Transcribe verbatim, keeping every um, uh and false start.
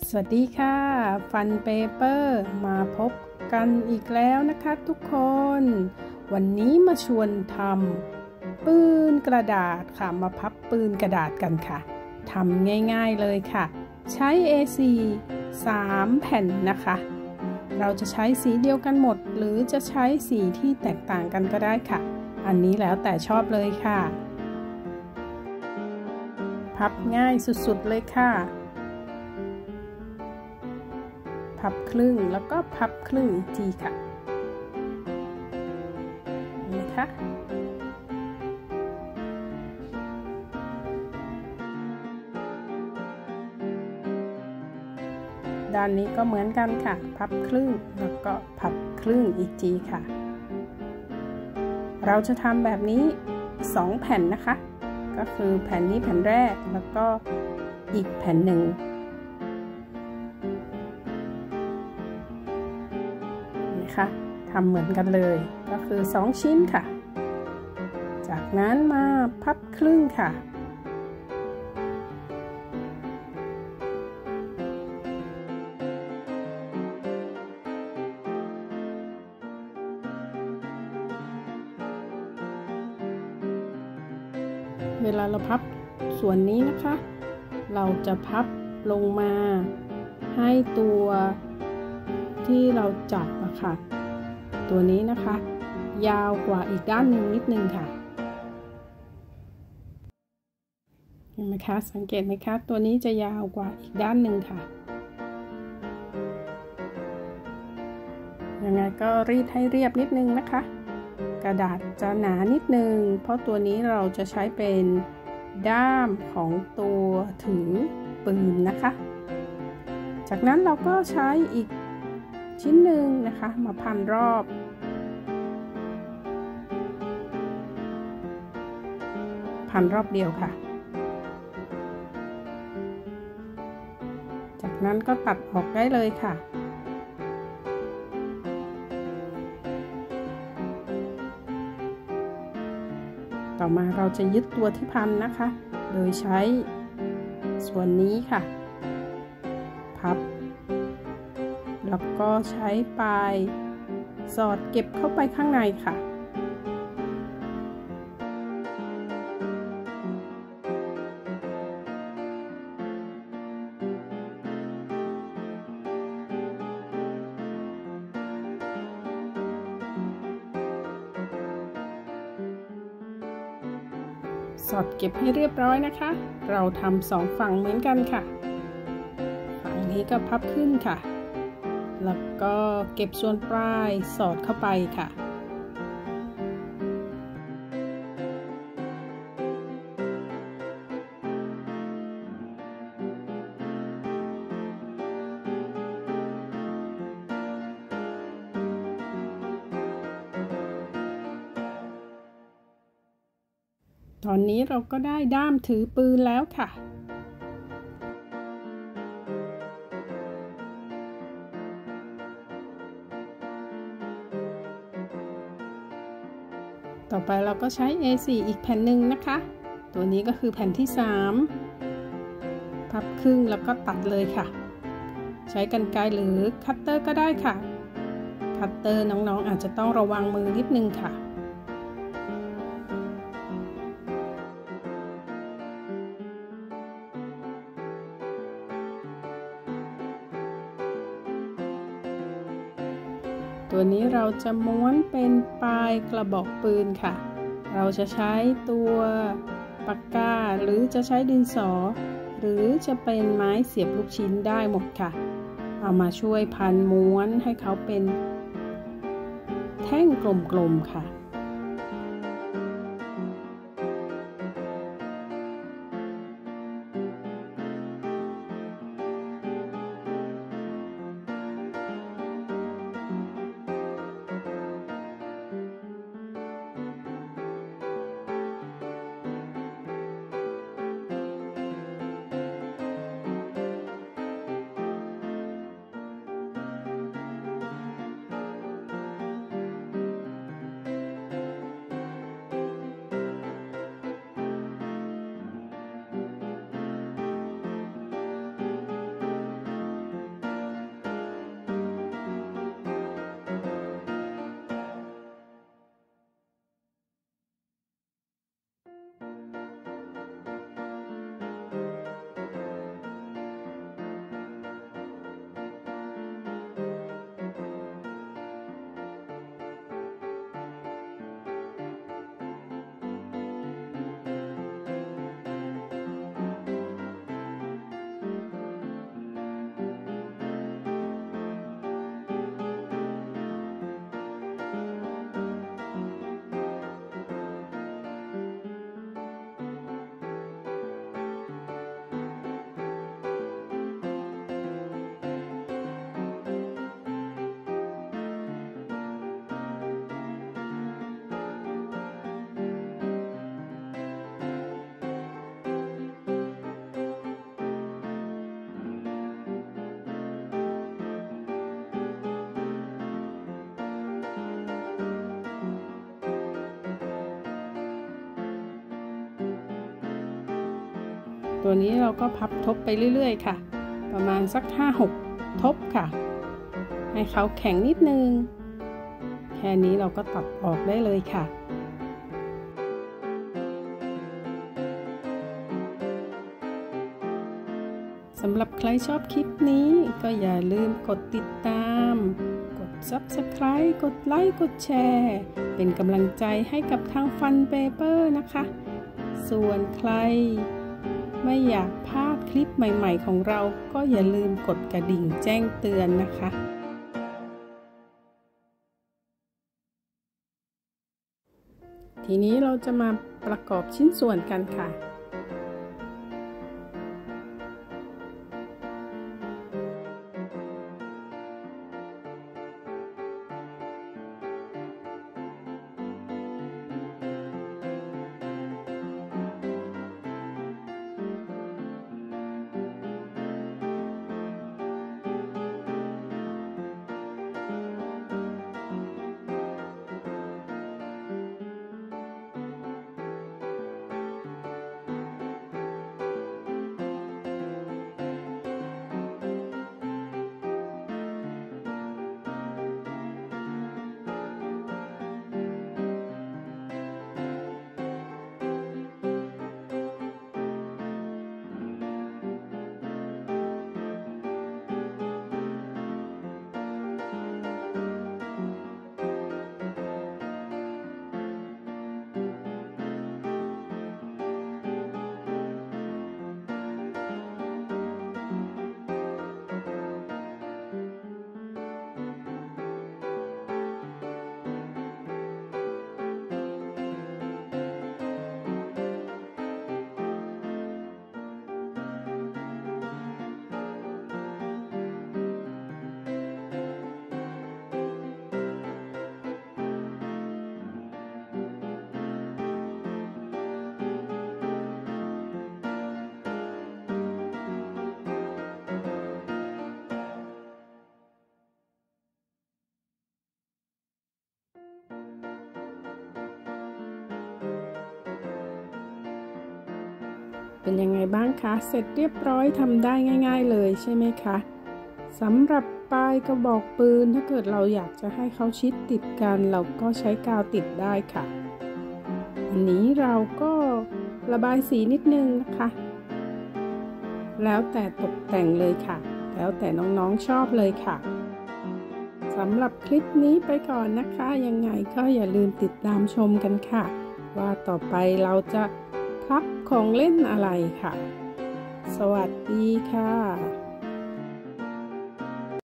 สวัสดีค่ะฟันเปเปอร์มาพบกันอีกแล้วนะคะทุกคนวันนี้มาชวนทำปืนกระดาษค่ะมาพับปืนกระดาษกันค่ะทำง่ายๆเลยค่ะใช้ เอ โฟร์ สามแผ่นนะคะเราจะใช้สีเดียวกันหมดหรือจะใช้สีที่แตกต่างกันก็ได้ค่ะอันนี้แล้วแต่ชอบเลยค่ะพับง่ายสุดๆเลยค่ะพับครึ่งแล้วก็พับครึ่งอีกทีค่ะนะคะด้านนี้ก็เหมือนกันค่ะพับครึ่งแล้วก็พับครึ่งอีกทีค่ะเราจะทำแบบนี้สองแผ่นนะคะก็คือแผ่นนี้แผ่นแรกแล้วก็อีกแผ่นหนึ่งนะคะทำเหมือนกันเลยก็คือสองชิ้นค่ะจากนั้นมาพับครึ่งค่ะเวลาเราพับส่วนนี้นะคะเราจะพับลงมาให้ตัวที่เราจับอะค่ะตัวนี้นะคะยาวกว่าอีกด้านหนึ่งนิดนึงค่ะเห็นไหมคะสังเกตไหมคะตัวนี้จะยาวกว่าอีกด้านหนึ่งค่ะยังไงก็รีดให้เรียบนิดนึงนะคะกระดาษจะหนานิดนึงเพราะตัวนี้เราจะใช้เป็นด้ามของตัวถือปืนนะคะจากนั้นเราก็ใช้อีกชิ้นหนึ่งนะคะมาพันรอบพันรอบเดียวค่ะจากนั้นก็ตัดออกได้เลยค่ะต่อมาเราจะยึดตัวที่พันนะคะโดยใช้ส่วนนี้ค่ะพับแล้วก็ใช้ปลายสอดเก็บเข้าไปข้างในค่ะสอดเก็บให้เรียบร้อยนะคะเราทำสองฝั่งเหมือนกันค่ะฝั่งนี้ก็พับขึ้นค่ะแล้วก็เก็บส่วนปลายสอดเข้าไปค่ะตอนนี้เราก็ได้ด้ามถือปืนแล้วค่ะต่อไปเราก็ใช้ เอ โฟร์ อีกแผ่นหนึ่งนะคะตัวนี้ก็คือแผ่นที่สามพับครึ่งแล้วก็ตัดเลยค่ะใช้กรรไกรหรือคัตเตอร์ก็ได้ค่ะคัตเตอร์น้องๆอาจจะต้องระวังมือนิดนึงค่ะตัวนี้เราจะม้วนเป็นปลายกระบอกปืนค่ะเราจะใช้ตัวปากกาหรือจะใช้ดินสอหรือจะเป็นไม้เสียบลูกชิ้นได้หมดค่ะเอามาช่วยพันม้วนให้เขาเป็นแท่งกลมๆค่ะตัวนี้เราก็พับทบไปเรื่อยๆค่ะประมาณสัก ห้าหก ทบค่ะให้เขาแข็งนิดนึงแค่นี้เราก็ตัดออกได้เลยค่ะสำหรับใครชอบคลิปนี้ก็อย่าลืมกดติดตามกด ซับสไครบ์ กดไลค์กดแชร์เป็นกำลังใจให้กับทางฟันเปเปอร์นะคะส่วนใครไม่อยากพลาดคลิปใหม่ๆของเราก็อย่าลืมกดกระดิ่งแจ้งเตือนนะคะทีนี้เราจะมาประกอบชิ้นส่วนกันค่ะเป็นยังไงบ้างคะเสร็จเรียบร้อยทำได้ง่ายๆเลยใช่ไหมคะสำหรับปลายกระบอกปืนถ้าเกิดเราอยากจะให้เขาชิดติดกันเราก็ใช้กาวติดได้ค่ะอันนี้เราก็ระบายสีนิดนึงนะคะแล้วแต่ตกแต่งเลยค่ะแล้วแต่น้องๆชอบเลยค่ะสำหรับคลิปนี้ไปก่อนนะคะยังไงก็อย่าลืมติดตามชมกันค่ะว่าต่อไปเราจะพับของเล่นอะไรค่ะสวัสดีค่ะ